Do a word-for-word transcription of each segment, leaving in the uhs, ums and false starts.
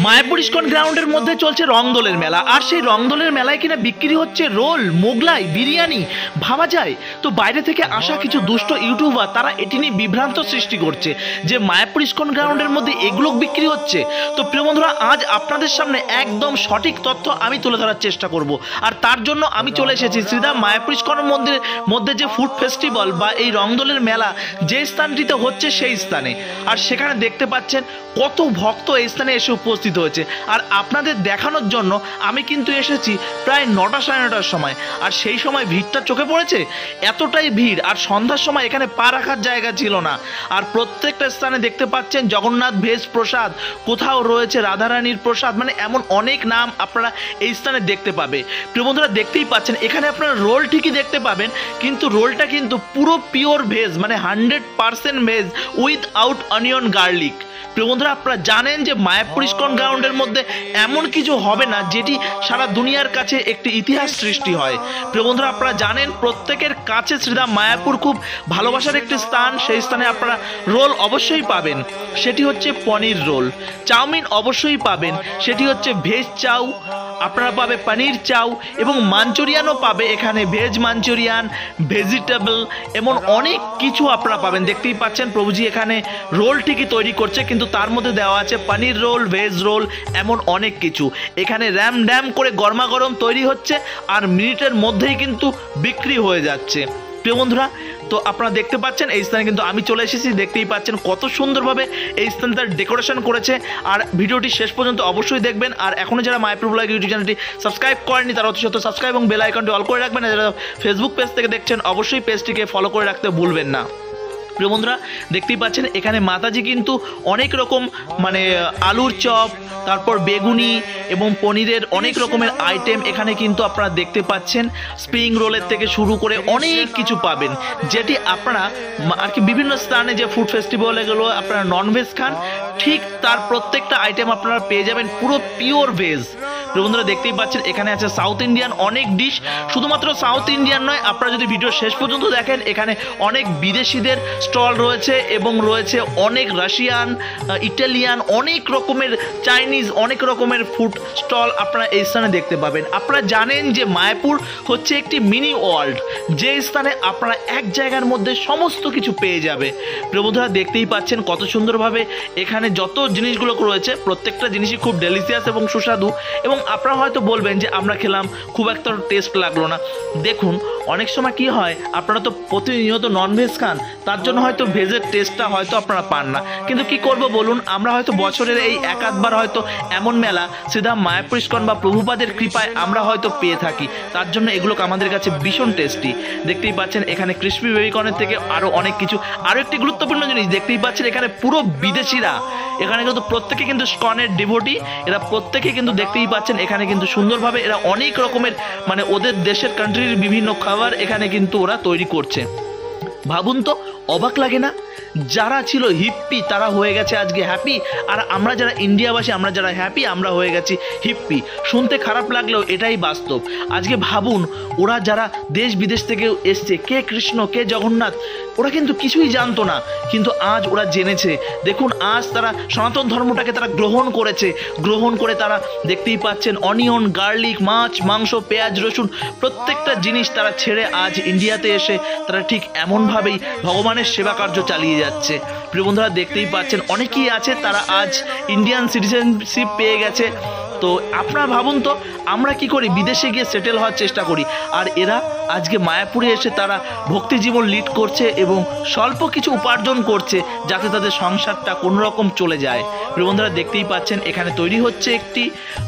Mayapur ISKCON গ্রাউন্ডের মধ্যে চলছে রংদোলের মেলা, আর সেই রংদোলের মেলায় কিনা বিক্রি হচ্ছে রোল, মোগলাই, বিরিয়ানি। ভাবা যায় তো বাইরে থেকে আসা কিছু দুষ্ট ইউটিউবার তারা এটি নিয়ে বিভ্রান্ত সৃষ্টি করছে যে মায়াপুর ইস্কন গ্রাউন্ডের মধ্যে এগুলো বিক্রি হচ্ছে। তো প্রিয় বন্ধুরা, আজ আপনাদের সামনে একদম সঠিক তথ্য আমি তুলে ধরার চেষ্টা করব, আর তার জন্য আমি চলে এসেছি শ্রীধাম মায়াপুর ইস্কন মন্দিরের মধ্যে যে ফুড ফেস্টিভ্যাল বা এই রংদোলের মেলা যে স্থানটিতে হচ্ছে সেই স্থানে। আর সেখানে দেখতে পাচ্ছেন কত ভক্ত এই স্থানে এসে উপস্থিত হয়েছে, আর আপনাদের দেখানোর জন্য আমি কিন্তু এসেছি প্রায় নটা সাড়ে নটার সময়। আর সেই সময় ভিড়টা চোখে পড়েছে, এতটাই ভিড়, আর সন্ধ্যার সময় এখানে পা রাখার জায়গা ছিল না। আর প্রত্যেকটা স্থানে দেখতে পাচ্ছেন জগন্নাথ ভেজ প্রসাদ, কোথাও রয়েছে রাধারানীর প্রসাদ, মানে এমন অনেক নাম আপনারা এই স্থানে দেখতে পাবে। প্রিয় বন্ধুরা, দেখতেই পাচ্ছেন এখানে আপনারা রোল ঠিকই দেখতে পাবেন, কিন্তু রোলটা কিন্তু পুরো পিওর ভেজ, মানে hundred percent veg without onion garlic. প্রিয় বন্ধুরা, আপনারা জানেন যে মায়াপুর ইস্কন গ্রাউন্ডের মধ্যে এমন কিছু হবে না যেটি সারা দুনিয়ার কাছে একটি ইতিহাস সৃষ্টি হয়। প্রিয় বন্ধুরা, আপনারা জানেন প্রত্যেকের কাছে শ্রীধাম মায়াপুর খুব ভালোবাসার একটি স্থান। সেই স্থানে আপনারা রোল অবশ্যই পাবেন, সেটি হচ্ছে পনির রোল। চাউমিন অবশ্যই পাবেন, সেটি হচ্ছে ভেজ চাউ। আপনারা পাবে পনির চাউ, এবং মাঞ্চুরিয়ানও পাবে এখানে, ভেজ মাঞ্চুরিয়ান, ভেজিটেবল, এমন অনেক কিছু আপনারা পাবেন। দেখতেই পাচ্ছেন প্রভুজি এখানে রোল ঠিকই তৈরি করছে, কিন্তু তার মধ্যে দেওয়া আছে পনির রোল, ভেজ রোল, এমন অনেক কিছু। এখানে র্যাম ড্যাম করে গরমা গরম তৈরি হচ্ছে, আর মিনিটের মধ্যেই কিন্তু বিক্রি হয়ে যাচ্ছে। প্রিয় বন্ধুরা, তো আপনারা দেখতে পাচ্ছেন এই স্থানে কিন্তু আমি চলে এসেছি। দেখতেই পাচ্ছেন কত সুন্দরভাবে এই স্থানটা ডেকোরেশন করেছে। আর ভিডিওটি শেষ পর্যন্ত অবশ্যই দেখবেন। আর এখনও যারা মায়াপুর ব্লগ ইউটিউব চ্যানেলটি সাবস্ক্রাইব করেনি তারা অতি সত্ত্বেও সাবস্ক্রাইব এবং বেল আইকনটি অল করে রাখবেন। আর যারা ফেসবুক পেজ থেকে দেখছেন অবশ্যই পেজটিকে ফলো করে রাখতে ভুলবেন না। প্রিয় বন্ধুরা, দেখতেই পাচ্ছেন এখানে মাতাজি কিন্তু অনেক রকম মানে আলুর চপ, তারপর বেগুনি এবং পনিরের অনেক রকমের আইটেম এখানে কিন্তু আপনারা দেখতে পাচ্ছেন। স্প্রিং রোলের থেকে শুরু করে অনেক কিছু পাবেন, যেটি আপনারা আর কি বিভিন্ন স্থানে যে ফুড ফেস্টিভ্যালগুলো আপনারা ননভেজ খান, ঠিক তার প্রত্যেকটা আইটেম আপনারা পেয়ে যাবেন পুরো পিওর ভেজ। বন্ধুরা, দেখতেই পাচ্ছেন এখানে আছে সাউথ ইন্ডিয়ান অনেক ডিশ। শুধুমাত্র সাউথ ইন্ডিয়ান নয়, আপনারা যদি ভিডিও শেষ পর্যন্ত দেখেন এখানে অনেক বিদেশিদের স্টল রয়েছে, এবং রয়েছে অনেক রাশিয়ান, ইটালিয়ান, অনেক রকমের চাইনিজ, অনেক রকমের ফুড স্টল আপনারা এই স্থানে দেখতে পাবেন। আপনারা জানেন যে মায়াপুর হচ্ছে একটি মিনি ওয়ার্ল্ড, যে স্থানে আপনারা এক জায়গার মধ্যে সমস্ত কিছু পেয়ে যাবে। প্রিয় বন্ধুরা, দেখতেই পাচ্ছেন কত সুন্দরভাবে এখানে যত জিনিসগুলো রয়েছে প্রত্যেকটা জিনিসই খুব ডেলিশিয়াস এবং সুস্বাদু। এবং আপনারা হয়তো বলবেন যে আমরা খেলাম খুব একটা টেস্ট লাগলো না। দেখুন, অনেক সময় কি হয়, আপনারা তো প্রতিনিয়ত ননভেজ খান, তার জন্য হয়তো ভেজের টেস্টটা হয়তো আপনারা পান না। কিন্তু কি করব বলুন, আমরা হয়তো বছরের এই এক আধবার হয়তো এমন মেলা শ্রীধাম মায়াপুর ইস্কন বা প্রভুপাদের কৃপায় আমরা হয়তো পেয়ে থাকি, তার জন্য এগুলো আমাদের কাছে ভীষণ টেস্টি। দেখতেই পাচ্ছেন এখানে ক্রিসপি বেবিকর্নের থেকে আরও অনেক কিছু। আরও একটি গুরুত্বপূর্ণ জিনিস দেখতেই পাচ্ছেন, এখানে পুরো বিদেশিরা, এখানে কিন্তু প্রত্যেকে কিন্তু ইস্কনের ডিভোটি, এরা প্রত্যেকে কিন্তু দেখতেই পাচ্ছেন এখানে কিন্তু সুন্দরভাবে এরা অনেক রকমের মানে ওদের দেশের কান্ট্রির বিভিন্ন খাবার এখানে কিন্তু ওরা তৈরি করছে। ভাবুন তো, অবাক লাগে না? যারা ছিল হিপ্পি তারা হয়ে গেছে আজকে হ্যাপি, আর আমরা যারা ইন্ডিয়াবাসী, আমরা যারা হ্যাপি, আমরা হয়ে গেছি হিপ্পি। শুনতে খারাপ লাগলেও এটাই বাস্তব। আজকে ভাবুন, ওরা যারা দেশ বিদেশ থেকে এসছে, কে কৃষ্ণ কে জগন্নাথ, ওরা কিন্তু কিছুই জানতো না, কিন্তু আজ ওরা জেনেছে। দেখুন, আজ তারা সনাতন ধর্মটাকে তারা গ্রহণ করেছে। গ্রহণ করে তারা দেখতেই পাচ্ছেন অনিয়ন, গার্লিক, মাছ, মাংস, পেঁয়াজ, রসুন, প্রত্যেকটা জিনিস তারা ছেড়ে আজ ইন্ডিয়াতে এসে তারা ঠিক এমনভাবেই ভগবানের সেবা কার্য চালিয়ে যাচ্ছে। প্রিয় বন্ধুরা, দেখতেই পাচ্ছেন অনেকেই আছে তারা আজ ইন্ডিয়ান সিটিজেনশিপ পেয়ে গেছে। তো আপনারা ভাবুন তো, আমরা কি করি, বিদেশে গিয়ে সেটেল হওয়ার চেষ্টা করি, আর এরা আজকে মায়াপুরে এসে তারা ভক্তি জীবন লিড করছে এবং স্বল্প কিছু উপার্জন করছে, যাতে তাদের সংসারটা কোনো রকম চলে যায়। প্রিয় বন্ধুরা, দেখতেই পাচ্ছেন এখানে তৈরি হচ্ছে একটি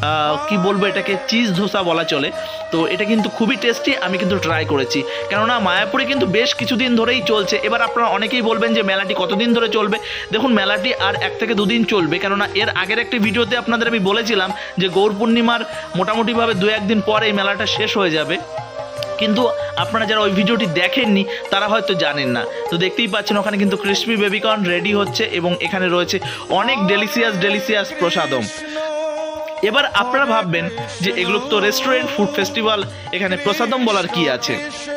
কি বলবো, এটাকে চিজ ধোসা বলা চলে। তো এটা কিন্তু খুবই টেস্টি, আমি কিন্তু ট্রাই করেছি, কেননা মায়াপুরে কিন্তু বেশ কিছুদিন ধরেই চলছে। এবার আপনারা অনেকেই বলবেন যে মেলাটি কতদিন ধরে চলবে। দেখুন, মেলাটি আর এক থেকে দুদিন চলবে, কেননা এর আগের একটি ভিডিওতে আপনাদের আমি বলেছিলাম যে গৌর পূর্ণিমার মোটামুটিভাবে দু একদিন পরে এই মেলাটা শেষ হয়ে যাবে, কিন্তু আপনারা যারা ওই ভিডিওটি দেখেননি তারা হয়তো জানেন না। তো দেখতেই পাচ্ছেন ওখানে কিন্তু ক্রিসপি বেবিকর্ন রেডি হচ্ছে, এবং এখানে রয়েছে অনেক ডেলিশিয়াস ডেলিশিয়াস প্রসাদম। এবার আপনারা ভাববেন যে এগুলো তো রেস্টুরেন্ট ফুড ফেস্টিভ্যাল, এখানে প্রসাদম বলার কি আছে।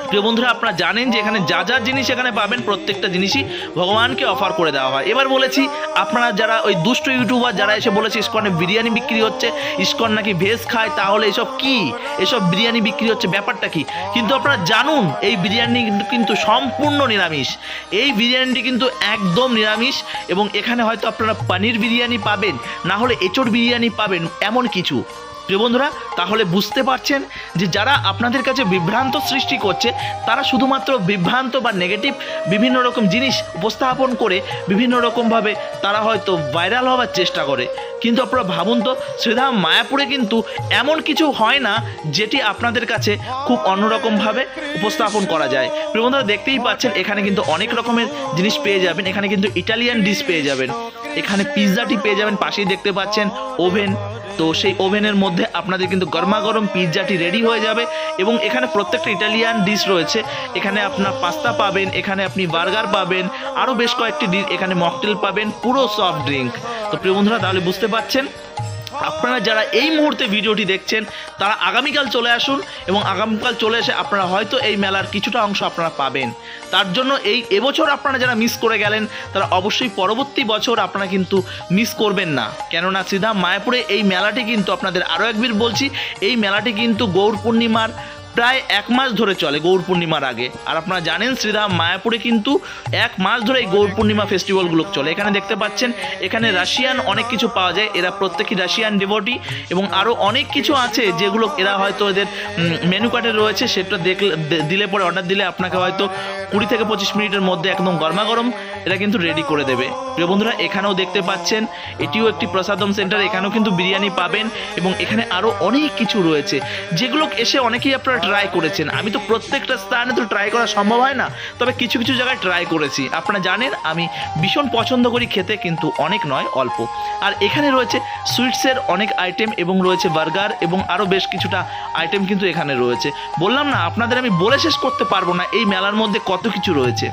প্রিয় বন্ধুরা, আপনারা জানেন যে এখানে যা যা জিনিস এখানে পাবেন প্রত্যেকটা জিনিসই ভগবানকে অফার করে দেওয়া হয়। এবার বলেছি, আপনারা যারা ওই দুষ্ট ইউটিউবার যারা এসে বলেছে ইসকনে বিরিয়ানি বিক্রি হচ্ছে, ইসকন নাকি ভেজ খায়, তাহলে এসব কি, এসব বিরিয়ানি বিক্রি হচ্ছে ব্যাপারটা কি? কিন্তু আপনারা জানুন এই বিরিয়ানি কিন্তু সম্পূর্ণ নিরামিষ। এই বিরিয়ানিটি কিন্তু একদম নিরামিষ এবং এখানে হয়তো আপনারা পনির বিরিয়ানি পাবেন, না হলে এঁচোড় বিরিয়ানি পাবেন, এমন কিছু। প্রিয় বন্ধুরা, তাহলে বুঝতে পারছেন যে যারা আপনাদের কাছে বিভ্রান্ত সৃষ্টি করছে তারা শুধুমাত্র বিভ্রান্ত বা নেগেটিভ বিভিন্ন রকম জিনিস উপস্থাপন করে বিভিন্ন রকমভাবে তারা হয়তো ভাইরাল হওয়ার চেষ্টা করে। কিন্তু আপনারা ভাবুন তো, শ্রীধাম মায়াপুরে কিন্তু এমন কিছু হয় না যেটি আপনাদের কাছে খুব অন্যরকমভাবে উপস্থাপন করা যায়। প্রিয় বন্ধুরা, দেখতেই পাচ্ছেন এখানে কিন্তু অনেক রকমের জিনিস পেয়ে যাবেন। এখানে কিন্তু ইটালিয়ান ডিশ পেয়ে যাবেন, এখানে পিৎজাটি পেয়ে যাবেন, পাশেই দেখতে পাচ্ছেন ওভেন। তো সেই ওভেনের মধ্যে আপনাদের কিন্তু গরমা গরম পিৎজাটি রেডি হয়ে যাবে এবং এখানে প্রত্যেকটা ইটালিয়ান ডিশ রয়েছে। এখানে আপনার পাস্তা পাবেন, এখানে আপনি বার্গার পাবেন, আরও বেশ কয়েকটি ডিশ, এখানে মকটেল পাবেন, পুরো সফট ড্রিঙ্ক। তো প্রিয় বন্ধুরা, তাহলে বুঝতে পারছেন আপনারা যারা এই মুহূর্তে ভিডিওটি দেখছেন তারা আগামীকাল চলে আসুন এবং আগামীকাল চলে এসে আপনারা হয়তো এই মেলার কিছুটা অংশ আপনারা পাবেন। তার জন্য এই এবছর আপনারা যারা মিস করে গেলেন তারা অবশ্যই পরবর্তী বছর আপনারা কিন্তু মিস করবেন না, কেননা শ্রীধাম মায়াপুরে এই মেলাটি কিন্তু আপনাদের আরও একবার বলছি, এই মেলাটি কিন্তু গৌর পূর্ণিমার প্রায় এক মাস ধরে চলে, গৌর পূর্ণিমার আগে। আর আপনারা জানেন শ্রীধাম মায়াপুরে কিন্তু এক মাস ধরে এই গৌর পূর্ণিমা ফেস্টিভ্যালগুলো চলে। এখানে দেখতে পাচ্ছেন এখানে রাশিয়ান অনেক কিছু পাওয়া যায়, এরা প্রত্যেকই রাশিয়ান ডিভোটি এবং আরও অনেক কিছু আছে যেগুলো এরা হয়তো এদের মেনু কার্ডে রয়েছে, সেটা দেখলে দিলে পরে অর্ডার দিলে আপনাকে হয়তো কুড়ি থেকে পঁচিশ মিনিটের মধ্যে একদম গরমা গরম এটা কিন্তু রেডি করে দেবে। প্রিয় বন্ধুরা, এখানেও দেখতে পাচ্ছেন এটিও একটি প্রসাদম সেন্টার, এখানেও কিন্তু বিরিয়ানি পাবেন এবং এখানে আরও অনেক কিছু রয়েছে যেগুলো এসে অনেকেই আপনারা ট্রাই করেছেন। আমি তো প্রত্যেকটা স্থানে তো ট্রাই করা সম্ভব হয় না, তবে কিছু কিছু জায়গায় ট্রাই করেছি। আপনারা জানেন আমি ভীষণ পছন্দ করি খেতে, কিন্তু অনেক নয়, অল্প। আর এখানে রয়েছে সুইটসের অনেক আইটেম এবং রয়েছে বার্গার এবং আরও বেশ কিছুটা আইটেম কিন্তু এখানে রয়েছে। বললাম না, আপনাদের আমি বলে শেষ করতে পারবো না এই মেলার মধ্যে কত কিছু রয়েছে।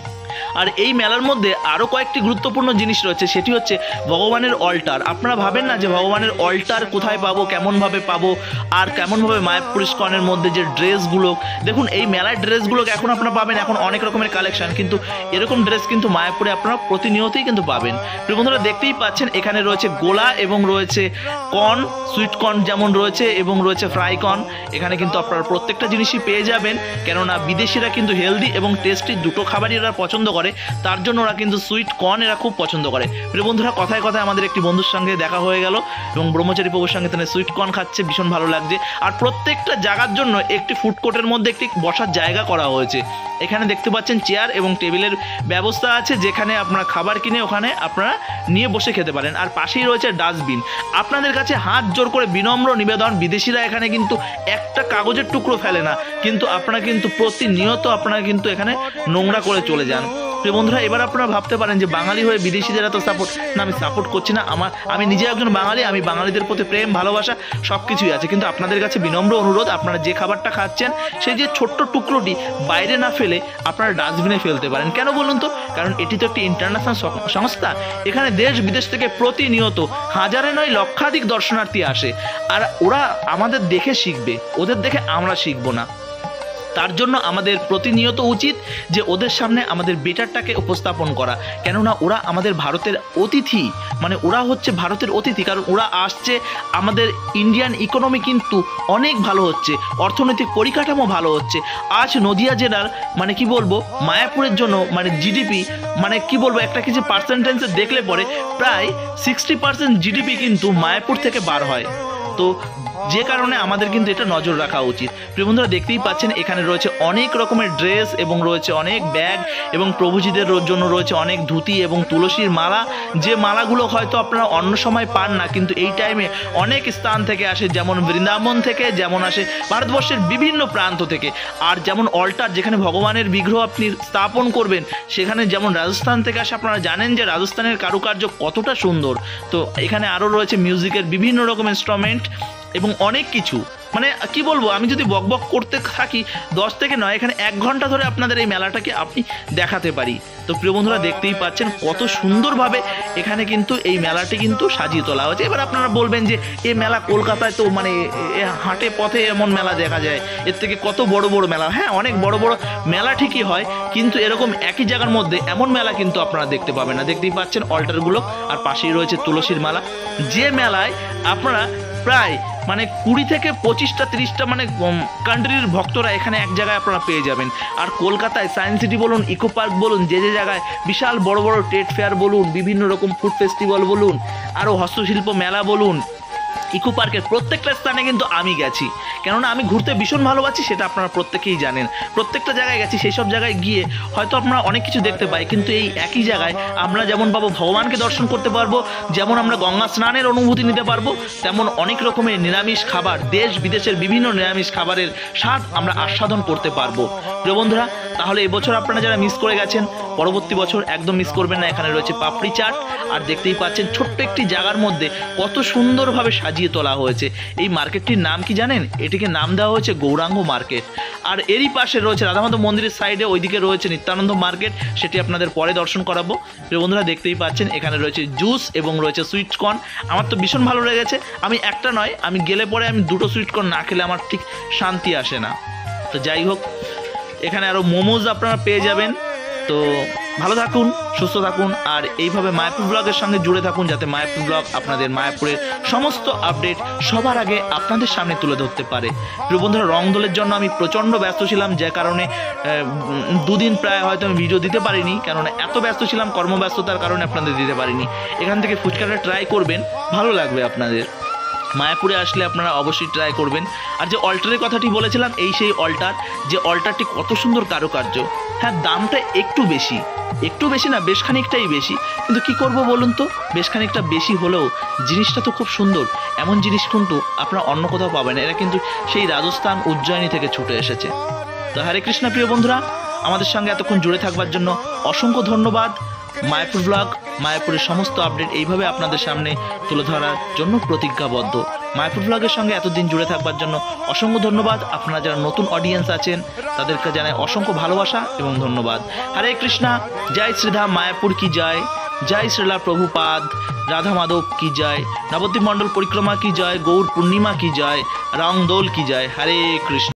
আর এই মেলার মধ্যে আরও কয়েকটি গুরুত্বপূর্ণ জিনিস রয়েছে, সেটি হচ্ছে ভগবানের অল্টার। আপনারা ভাবেন না যে ভগবানের অল্টার কোথায় পাবো, কেমনভাবে পাবো, আর কেমনভাবে মায়াপুর ইসকনের মধ্যে যে ড্রেসগুলো, দেখুন এই মেলার ড্রেসগুলো এখন আপনারা পাবেন, এখন অনেক রকমের কালেকশন, কিন্তু এরকম ড্রেস কিন্তু মায়াপুরে আপনারা প্রতিনিয়তই কিন্তু পাবেন। প্রিয় বন্ধুরা, দেখতেই পাচ্ছেন এখানে রয়েছে গোলা এবং রয়েছে কর্ন, সুইট কর্ন যেমন রয়েছে এবং রয়েছে ফ্রাই কর্ন। এখানে কিন্তু আপনারা প্রত্যেকটা জিনিসই পেয়ে যাবেন, কেননা বিদেশিরা কিন্তু হেলদি এবং টেস্টি দুটো খাবারই এরা পছন্দ করে, তার জন্য ওরা কিন্তু সুইট কর্ন এরা খুব পছন্দ করে। প্রিয় বন্ধুরা, কথায় কথায় আমাদের একটি বন্ধুর সঙ্গে দেখা হয়ে গেল এবং ব্রহ্মচারী প্রভুর সঙ্গে তিনি সুইট কর্ন খাচ্ছে, ভীষণ ভালো লাগছে। আর প্রত্যেকটা জায়গার জন্য একটি ফুড কোর্টের মধ্যে একটি বসার জায়গা করা হয়েছে। এখানে দেখতে পাচ্ছেন চেয়ার এবং টেবিলের ব্যবস্থা আছে, যেখানে আপনারা খাবার কিনে ওখানে আপনারা নিয়ে বসে খেতে পারেন। আর পাশেই রয়েছে ডাস্টবিন। আপনাদের কাছে হাত জোর করে বিনম্র নিবেদন, বিদেশিরা এখানে কিন্তু একটা কাগজের টুকরো ফেলে না, কিন্তু আপনারা কিন্তু প্রতিনিয়ত আপনারা কিন্তু এখানে নোংরা করে চলে যান। প্রিয় বন্ধুরা, এবার আপনারা ভাবতে পারেন যে বাঙালি হয়ে বিদেশিদের এত সাপোর্ট, না আমি সাপোর্ট করছি না, আমার আমি নিজে একজন বাঙালি, আমি বাঙালিদের প্রতি প্রেম ভালোবাসা সব কিছুই আছে, কিন্তু আপনাদের কাছে বিনম্র অনুরোধ, আপনারা যে খাবারটা খাচ্ছেন সেই যে ছোট্ট টুকরোটি বাইরে না ফেলে আপনারা ডাস্টবিনে ফেলতে পারেন। কেন বলুন তো? কারণ এটি তো একটি ইন্টারন্যাশনাল সংস্থা, এখানে দেশ বিদেশ থেকে প্রতিনিয়ত হাজারে নয় লক্ষাধিক দর্শনার্থী আসে, আর ওরা আমাদের দেখে শিখবে, ওদের দেখে আমরা শিখবো না। তার জন্য আমাদের প্রতিনিয়ত উচিত যে ওদের সামনে আমাদের বেটারটাকে উপস্থাপন করা, কেননা ওরা আমাদের ভারতের অতিথি, মানে ওরা হচ্ছে ভারতের অতিথি, কারণ ওরা আসছে, আমাদের ইন্ডিয়ান ইকোনমি কিন্তু অনেক ভালো হচ্ছে, অর্থনৈতিক পরিকাঠামো ভালো হচ্ছে। আজ নদিয়া জেলার মানে কি বলবো, মায়াপুরের জন্য মানে জিডিপি মানে কি বলবো একটা কিছু পার্সেন্টেজে দেখলে পরে প্রায় সিক্সটি পার্সেন্ট জিডিপি কিন্তু মায়াপুর থেকে বার হয়। তো যে কারণে আমাদের কিন্তু এটা নজর রাখা উচিত। প্রিয় বন্ধুরা, দেখতেই পাচ্ছেন এখানে রয়েছে অনেক রকমের ড্রেস এবং রয়েছে অনেক ব্যাগ এবং প্রভুজিদের জন্য রয়েছে অনেক ধুতি এবং তুলসীর মালা, যে মালাগুলো হয়তো আপনারা অন্য সময় পান না, কিন্তু এই টাইমে অনেক স্থান থেকে আসে, যেমন বৃন্দাবন থেকে, যেমন আসে ভারতবর্ষের বিভিন্ন প্রান্ত থেকে। আর যেমন অল্টার, যেখানে ভগবানের বিগ্রহ আপনি স্থাপন করবেন, সেখানে যেমন রাজস্থান থেকে আসে। আপনারা জানেন যে রাজস্থানের কারুকার্য কতটা সুন্দর। তো এখানে আরও রয়েছে মিউজিকের বিভিন্ন রকম ইনস্ট্রুমেন্ট এবং অনেক কিছু। মানে কি বলবো, আমি যদি বক বক করতে থাকি দশ থেকে নয়, এখানে এক ঘন্টা ধরে আপনাদের এই মেলাটাকে আপনি দেখাতে পারি। তো প্রিয় বন্ধুরা দেখতেই পাচ্ছেন কত সুন্দরভাবে এখানে কিন্তু এই মেলাটি কিন্তু সাজিয়ে তোলা হয়েছে। এবার আপনারা বলবেন যে এই মেলা কলকাতায় তো মানে এ হাটে পথে এমন মেলা দেখা যায়, এর থেকে কত বড় বড় মেলা। হ্যাঁ, অনেক বড় বড় মেলা ঠিকই হয়, কিন্তু এরকম একই জায়গার মধ্যে এমন মেলা কিন্তু আপনারা দেখতে পাবেন না। দেখতেই পাচ্ছেন অল্টারগুলো, আর পাশেই রয়েছে তুলসীর মালা, যে মেলায় আপনারা প্রায় মানে কুড়ি থেকে পঁচিশটা তিরিশটা মানে কান্ট্রির ভক্তরা এখানে এক জায়গায় আপনারা পেয়ে যাবেন। আর কলকাতায় সায়েন্স সিটি বলুন, ইকো পার্ক বলুন, যে যে জায়গায় বিশাল বড় বড় ট্রেড ফেয়ার বলুন, বিভিন্ন রকম ফুড ফেস্টিভ্যাল বলুন, আরও হস্তশিল্প মেলা বলুন, ইকো পার্কের প্রত্যেকটা স্থানে কিন্তু আমি গেছি, কেননা আমি ঘুরতে ভীষণ ভালোবাসি, সেটা আপনারা প্রত্যেকেই জানেন। প্রত্যেকটা জায়গায় গেছি, সেই সব জায়গায় গিয়ে হয়তো আপনারা অনেক কিছু দেখতে পাই, কিন্তু এই একই জায়গায় আমরা যেমন পাবো ভগবানকে দর্শন করতে পারবো, যেমন আমরা গঙ্গা স্নানের অনুভূতি নিতে পারবো, তেমন অনেক রকমের নিরামিষ খাবার, দেশ বিদেশের বিভিন্ন নিরামিষ খাবারের স্বাদ আমরা আস্বাদন করতে পারবো। প্রিয় বন্ধুরা, তাহলে এবছর আপনারা যারা মিস করে গেছেন, পরবর্তী বছর একদম মিস করবেন না। এখানে রয়েছে পাপড়ি চাট, আর দেখতেই পাচ্ছেন ছোট্ট একটি জায়গার মধ্যে কত সুন্দরভাবে সাজিয়ে তোলা হয়েছে। এই মার্কেটটির নাম কি জানেন? এটিকে নাম দেওয়া হয়েছে গৌরাঙ্গ মার্কেট। আর এরই পাশে রয়েছে রাধামাধব মন্দিরের সাইডে, ওইদিকে রয়েছে নিত্যানন্দ মার্কেট, সেটি আপনাদের পরে দর্শন করাবো। প্রিয় বন্ধুরা দেখতেই পাচ্ছেন এখানে রয়েছে জুস এবং রয়েছে সুইট কর্ন। আমার তো ভীষণ ভালো লেগেছে, আমি একটা নয়, আমি গেলে পরে আমি দুটো সুইট কর্ন না খেলে আমার ঠিক শান্তি আসে না। তো যাই হোক, এখানে আরও মোমোজ আপনারা পেয়ে যাবেন। তো ভালো থাকুন, সুস্থ থাকুন, আর এইভাবে মায়াপুর ব্লগের সঙ্গে জুড়ে থাকুন, যাতে মায়াপুর ব্লগ আপনাদের মায়াপুরের সমস্ত আপডেট সবার আগে আপনাদের সামনে তুলে ধরতে পারে। প্রিয় বন্ধুরা, রংদোলের জন্য আমি প্রচণ্ড ব্যস্ত ছিলাম, যে কারণে দুদিন প্রায় হয়তো আমি ভিডিও দিতে পারিনি, কেননা এত ব্যস্ত ছিলাম, কর্মব্যস্ততার কারণে আপনাদের দিতে পারিনি। এখান থেকে ফুচকাটা ট্রাই করবেন, ভালো লাগবে আপনাদের। মায়াপুরে আসলে আপনারা অবশ্যই ট্রাই করবেন। আর যে অল্টারের কথাটি বলেছিলাম, এই সেই অল্টার, যে অল্টারটি কত সুন্দর কারুকার্য। হ্যাঁ, দামটা একটু বেশি, একটু বেশি না, বেশ খানিকটাই বেশি, কিন্তু কি করব বলুন তো, বেশ খানিকটা বেশি হলেও জিনিসটা তো খুব সুন্দর। এমন জিনিস কিন্তু আপনারা অন্য কোথাও পাবেন না, এরা কিন্তু সেই রাজস্থান উজ্জয়িনী থেকে ছুটে এসেছে। তো হরে কৃষ্ণ প্রিয় বন্ধুরা, আমাদের সঙ্গে এতক্ষণ জুড়ে থাকবার জন্য অসংখ্য ধন্যবাদ। মায়াপুর ব্লগ, মায়াপুরের সমস্ত আপডেট এইভাবে আপনাদের সামনে তুলে ধরার জন্য প্রতিজ্ঞাবদ্ধ। মায়াপুর ব্লগের সঙ্গে এতদিন জুড়ে থাকবার জন্য অসংখ্য ধন্যবাদ। আপনারা যারা নতুন অডিয়েন্স আছেন তাদেরকে জানাই অসংখ্য ভালোবাসা এবং ধন্যবাদ। হরে কৃষ্ণা, জয় শ্রীধাম মায়াপুর কি জয়, জয় শ্রীলা প্রভুপাদ, রাধা মাধব কি জয়, নবদ্বীপ মণ্ডল পরিক্রমা কি জয়, গৌর পূর্ণিমা কি জয়, রংদোল কি জয়। হরে কৃষ্ণ।